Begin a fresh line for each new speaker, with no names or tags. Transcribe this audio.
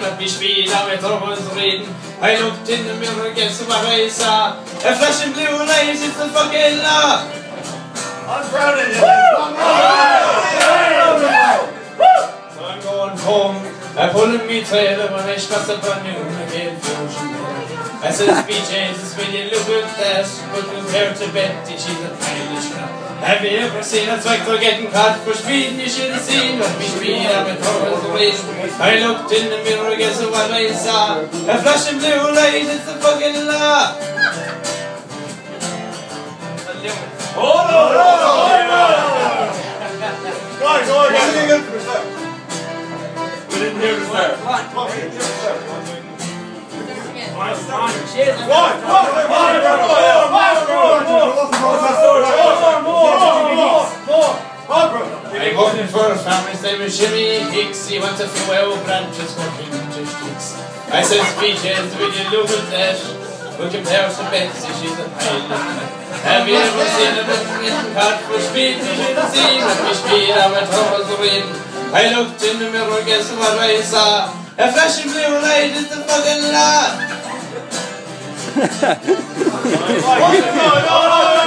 let me speed, I went over the reading. I looked in the mirror against what I saw. A flashing blue light, it's the fucking law.
I'm proud of you.
So I'm going home. I pull in me trailer when I stress up on you again fusion. I said, BJ's, will you look at that? But compared to Betty, she's a Irish girl. Have you ever seen a tractor getting caught for speeding? You should have seen what we speed up and over the way. I looked in the mirror, guess what I saw? A flashing blue light, it's the fucking law.
Hold on! Go on! We didn't hear the start. Come on, we didn't hear the start.
I voted for a family name is Jimmy Hicks. He wants a few branches for King Sticks. I said, Speeches, will you look at that? Who compares to Betsy? She's a pilot. Have you ever seen a bitch getting caught for speed? You shouldn't see what we speed. I went over the wind. I looked in the mirror, guess what I saw? A flashing blue light is the fucking law.